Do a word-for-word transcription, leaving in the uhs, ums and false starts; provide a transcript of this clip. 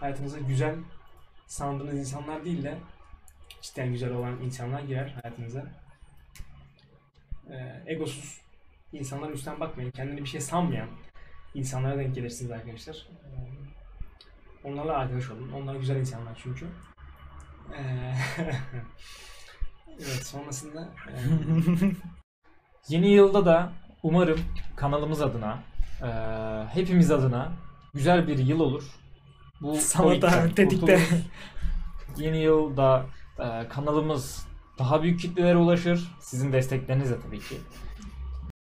hayatınıza güzel sandığınız insanlar değil de cidden güzel olan insanlar girer hayatınıza. Ee, egosuz insanlar üstten bakmayın. Kendini bir şey sanmayan insanlara denk gelirsiniz arkadaşlar. Ee, onlarla arkadaş olun. Onlar güzel insanlar çünkü. Ee, evet, sonrasında e, Yeni yılda da umarım kanalımız adına, e, hepimiz adına güzel bir yıl olur. Bu Sana da Covid'den tetikte. kurtulur. Yeni yılda e, kanalımız daha büyük kitlelere ulaşır. Sizin desteklerinizle tabii ki.